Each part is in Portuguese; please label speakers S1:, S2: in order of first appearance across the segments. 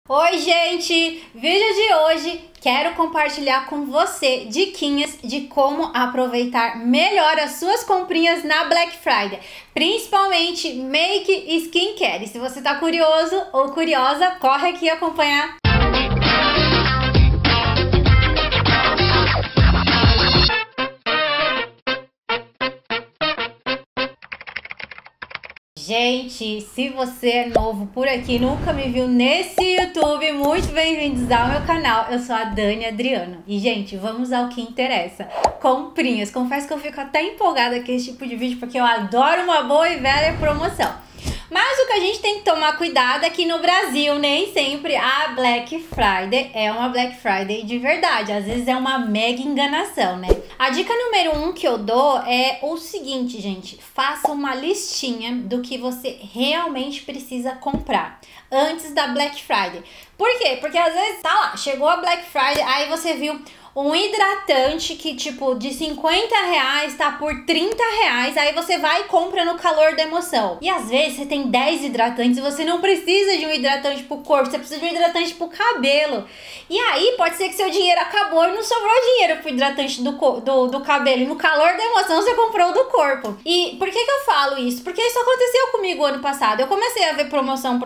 S1: Oi, gente! Vídeo de hoje quero compartilhar com você diquinhas de como aproveitar melhor as suas comprinhas na Black Friday, principalmente make e skincare. E se você tá curioso ou curiosa, corre aqui acompanhar. Gente, se você é novo por aqui, nunca me viu nesse YouTube, muito bem-vindos ao meu canal. Eu sou a Dani Adriano. E, gente, vamos ao que interessa. Comprinhas. Confesso que eu fico até empolgada com esse tipo de vídeo, porque eu adoro uma boa e velha promoção. Mas o que a gente tem que tomar cuidado é que no Brasil nem sempre a Black Friday é uma Black Friday de verdade. Às vezes é uma mega enganação, né? A dica número 1 que eu dou é o seguinte, gente. Faça uma listinha do que você realmente precisa comprar antes da Black Friday. Por quê? Porque às vezes, tá lá, chegou a Black Friday, aí você viu um hidratante que, tipo, de 50 reais tá por 30 reais, aí você vai e compra no calor da emoção. E às vezes você tem 10 hidratantes e você não precisa de um hidratante pro corpo, você precisa de um hidratante pro cabelo. E aí pode ser que seu dinheiro acabou e não sobrou dinheiro pro hidratante do cabelo. E no calor da emoção você comprou o do corpo. E por que eu falo isso? Porque isso aconteceu comigo ano passado. Eu comecei a ver promoção,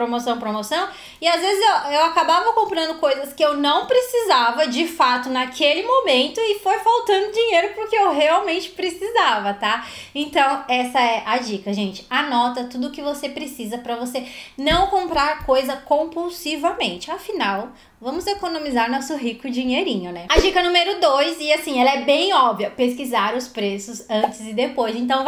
S1: e às vezes eu acabava comprando coisas que eu não precisava de fato naquele momento e foi faltando dinheiro porque eu realmente precisava, tá? Então essa é a dica, gente. Anota tudo que você precisa para você não comprar coisa compulsivamente. Afinal, vamos economizar nosso rico dinheirinho, né? A dica número 2, e assim, ela é bem óbvia, pesquisar os preços antes e depois. Então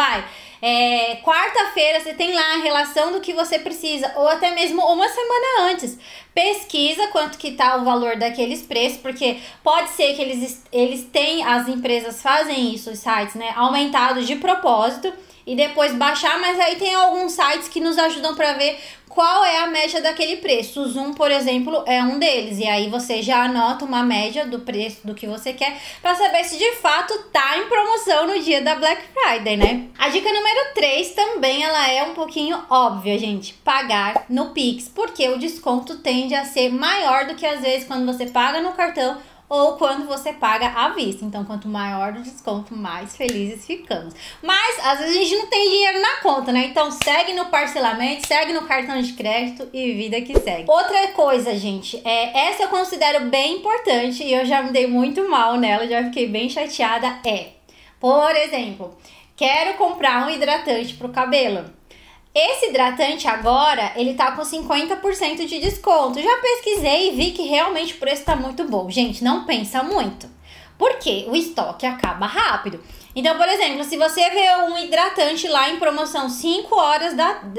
S1: quarta-feira você tem lá a relação do que você precisa, ou até mesmo uma semana antes. Pesquisa quanto que tá o valor daqueles preços, porque pode ser que eles têm, as empresas fazem isso, os sites, né, aumentados de propósito, e depois baixar, mas aí tem alguns sites que nos ajudam para ver qual é a média daquele preço. O Zoom, por exemplo, é um deles, e aí você já anota uma média do preço do que você quer para saber se de fato tá em promoção no dia da Black Friday, né? A dica número 3 também, ela é um pouquinho óbvia, gente. Pagar no Pix, porque o desconto tende a ser maior do que às vezes quando você paga no cartão ou quando você paga à vista. Então, quanto maior o desconto, mais felizes ficamos. Mas, às vezes, a gente não tem dinheiro na conta, né? Então, segue no parcelamento, segue no cartão de crédito e vida que segue. Outra coisa, gente, essa eu considero bem importante e eu já me dei muito mal nela, já fiquei bem chateada, por exemplo, quero comprar um hidratante pro cabelo. Esse hidratante agora, ele tá com 50% de desconto. Já pesquisei e vi que realmente o preço tá muito bom. Gente, não pensa muito, porque o estoque acaba rápido. Então, por exemplo, se você vê um hidratante lá em promoção 5 horas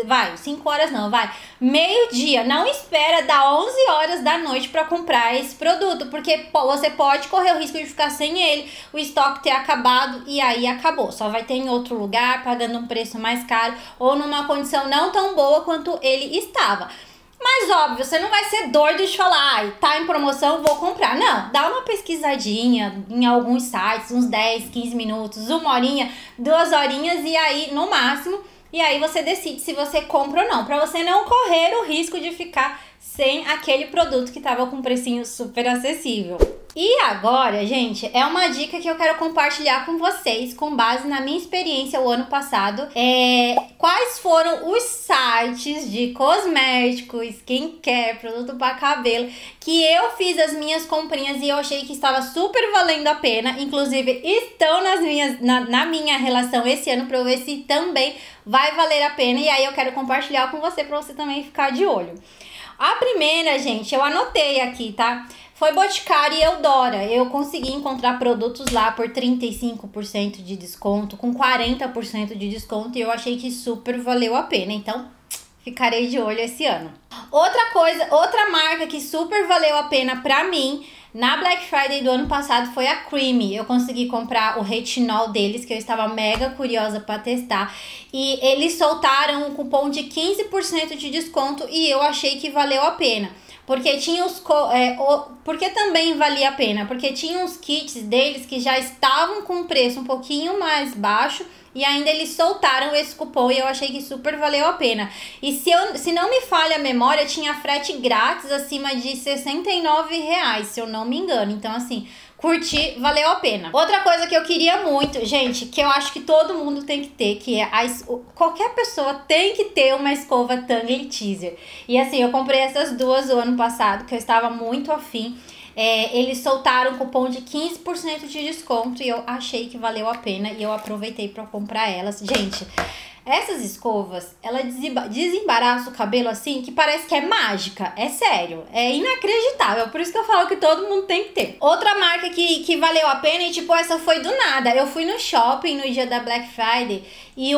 S1: meio-dia, não espera dar 11 horas da noite para comprar esse produto, porque você pode correr o risco de ficar sem ele, o estoque ter acabado e aí acabou. Só vai ter em outro lugar, pagando um preço mais caro ou numa condição não tão boa quanto ele estava. Mas óbvio, você não vai ser doido de falar, tá em promoção, vou comprar. Não, dá uma pesquisadinha em alguns sites, uns 10, 15 minutos, 1 horinha, 2 horinhas e aí, no máximo, e aí você decide se você compra ou não, pra você não correr o risco de ficar sem aquele produto que tava com um precinho super acessível. E agora, gente, é uma dica que eu quero compartilhar com vocês com base na minha experiência o ano passado. Quais foram os sites de cosmético, skincare, produto para cabelo que eu fiz as minhas comprinhas e eu achei que estava super valendo a pena. Inclusive, estão na minha relação esse ano para eu ver se também vai valer a pena. E aí eu quero compartilhar com você para você também ficar de olho. A primeira, gente, eu anotei aqui, tá? Foi Boticário e Eudora. Eu consegui encontrar produtos lá por 35% de desconto, com 40% de desconto, e eu achei que super valeu a pena. Então, ficarei de olho esse ano. Outra marca que super valeu a pena pra mim na Black Friday do ano passado foi a Creamy. Eu consegui comprar o retinol deles, que eu estava mega curiosa para testar. E eles soltaram um cupom de 15% de desconto e eu achei que valeu a pena. Porque tinha porque também valia a pena, porque tinha uns kits deles que já estavam com um preço um pouquinho mais baixo e ainda eles soltaram esse cupom e eu achei que super valeu a pena. E se não me falha a memória, tinha frete grátis acima de R$69, se eu não me engano. Então, assim, curti, valeu a pena. Outra coisa que eu queria muito, gente, que eu acho que todo mundo tem que ter, que é qualquer pessoa tem que ter uma escova Tangle Teezer. E assim, eu comprei essas duas o ano passado, que eu estava muito afim. Eles soltaram um cupom de 15% de desconto e eu achei que valeu a pena e eu aproveitei para comprar elas. Gente, essas escovas, ela desembaraça o cabelo assim, que parece que é mágica. É sério, é inacreditável. Por isso que eu falo que todo mundo tem que ter. Outra marca que valeu a pena, e tipo, essa foi do nada. Eu fui no shopping no dia da Black Friday e a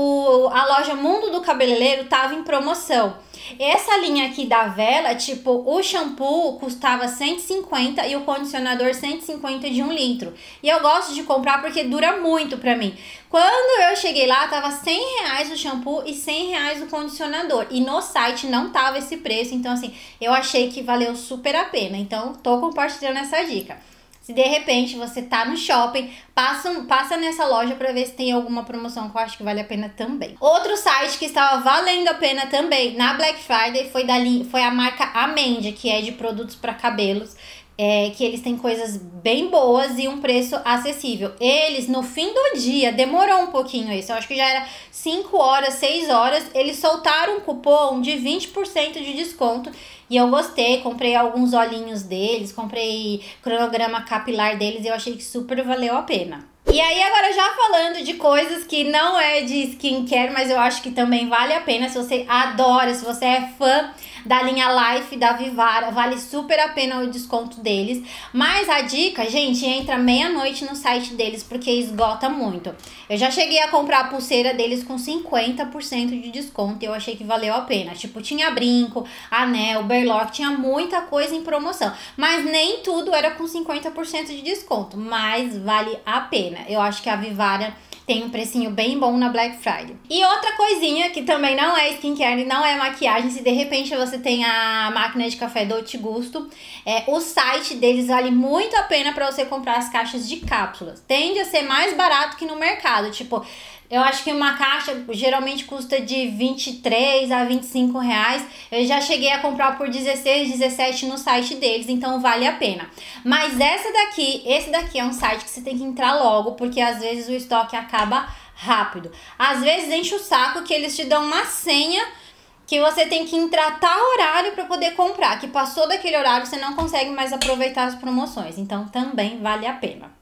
S1: loja Mundo do Cabeleireiro tava em promoção. Essa linha aqui da Vela, tipo, o shampoo custava 150 e o condicionador 150 de 1 litro. E eu gosto de comprar porque dura muito pra mim. Quando eu cheguei lá, tava R$100 o shampoo e R$100 o condicionador. E no site não tava esse preço, então assim, eu achei que valeu super a pena. Então, tô compartilhando essa dica. Se de repente você tá no shopping, passa nessa loja pra ver se tem alguma promoção que eu acho que vale a pena também. Outro site que estava valendo a pena também na Black Friday foi a marca Amendia, que é de produtos para cabelos. Que eles têm coisas bem boas e um preço acessível. Eles, no fim do dia, demorou um pouquinho isso, eu acho que já era 5 horas, 6 horas, eles soltaram um cupom de 20% de desconto e eu gostei, comprei alguns olhinhos deles, comprei cronograma capilar deles e eu achei que super valeu a pena. E aí agora já falando de coisas que não é de skincare, mas eu acho que também vale a pena, se você adora, se você é fã da linha Life da Vivara, vale super a pena o desconto deles. Mas a dica, gente, entra meia-noite no site deles, porque esgota muito. Eu já cheguei a comprar a pulseira deles com 50% de desconto e eu achei que valeu a pena. Tipo, tinha brinco, anel, berlock, tinha muita coisa em promoção. Mas nem tudo era com 50% de desconto, mas vale a pena. Eu acho que a Vivara tem um precinho bem bom na Black Friday. E outra coisinha que também não é skincare, não é maquiagem, se de repente você tem a máquina de café Dolce Gusto, o site deles vale muito a pena para você comprar as caixas de cápsulas. Tende a ser mais barato que no mercado, tipo, eu acho que uma caixa geralmente custa de 23 a 25 reais. Eu já cheguei a comprar por 16, 17 no site deles, então vale a pena. Mas esse daqui é um site que você tem que entrar logo, porque às vezes o estoque acaba rápido. Às vezes enche o saco que eles te dão uma senha que você tem que entrar tal horário para poder comprar. Que passou daquele horário, você não consegue mais aproveitar as promoções. Então também vale a pena.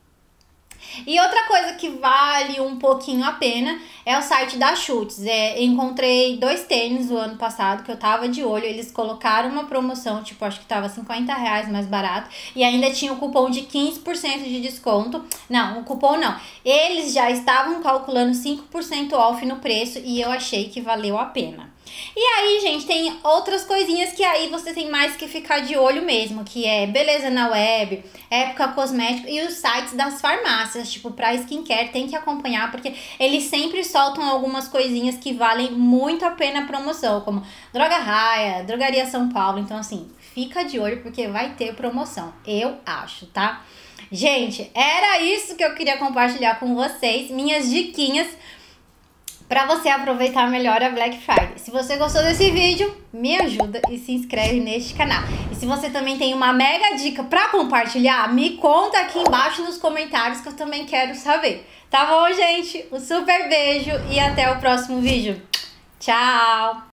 S1: E outra coisa que vale um pouquinho a pena é o site da Schutz. Encontrei 2 tênis o ano passado que eu tava de olho. Eles colocaram uma promoção, tipo, acho que tava R$50 mais barato. E ainda tinha o cupom de 15% de desconto. Não, o cupom não. Eles já estavam calculando 5% off no preço e eu achei que valeu a pena. E aí, gente, tem outras coisinhas que aí você tem mais que ficar de olho mesmo, que é Beleza na Web, Época Cosmético e os sites das farmácias, tipo, pra skincare tem que acompanhar, porque eles sempre soltam algumas coisinhas que valem muito a pena a promoção, como Droga Raia, Drogaria São Paulo, então assim, fica de olho porque vai ter promoção, eu acho, tá? Gente, era isso que eu queria compartilhar com vocês, minhas diquinhas para você aproveitar melhor a Black Friday. Se você gostou desse vídeo, me ajuda e se inscreve neste canal. E se você também tem uma mega dica para compartilhar, me conta aqui embaixo nos comentários que eu também quero saber. Tá bom, gente? Um super beijo e até o próximo vídeo. Tchau!